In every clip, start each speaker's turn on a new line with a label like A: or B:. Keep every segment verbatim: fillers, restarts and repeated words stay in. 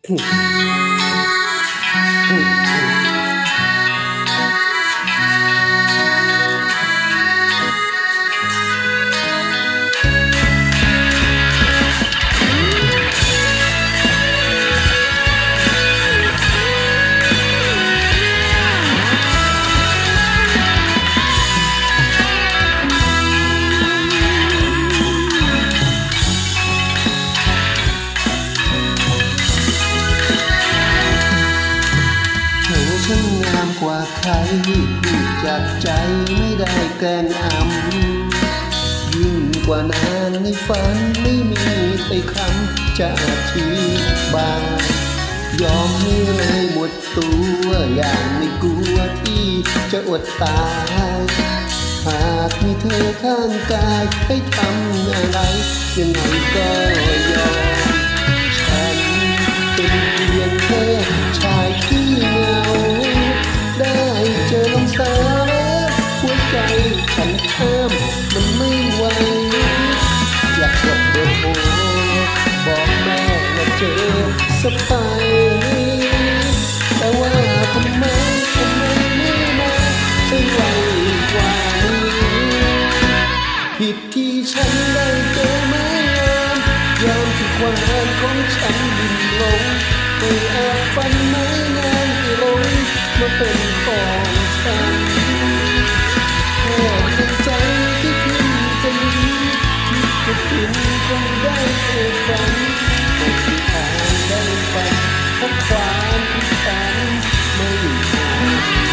A: ฉันงามกว่าใครพูดจากใจไม่ได้แกล้งอำยิ่งกว่านางในฝันไม่มีใครคำจะอธิบายยอมให้เลยหมดตัวอย่างไม่กลัวที่จะอดตายหากมีเธอข้างกายให้ทำอะไรยังไงก็ยอมฉันเป็นเพียงแค่ชายที่เหงาได้เจอลมสาวแล้วหัวใจฉันห้ามมันไม่ไหวอยากกดเบอร์โทรบอกแม่ว่าเจอสบายแต่ว่าทำไมทำไมไม่มาให้ไวกว่านี้ผิดที่ฉันได้เจอไม้งามยามที่ความของฉันดิ่งลงไม่อาจฝันไม้งามที่ลงมาเป็นของฉันแค่ในใจที่ขึ้นจะมีที่จะขึ้นคงได้เจอฝันไม่ที่ทางได้ฝันเพราะความที่ฉันไม่ผ่าน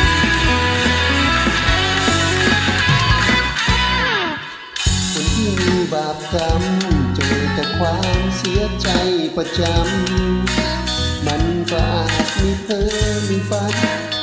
A: คนที่มีบาปกรรมเจอแต่ความเสียใจประจำมันก็อาจมีเพ้อมีฝัน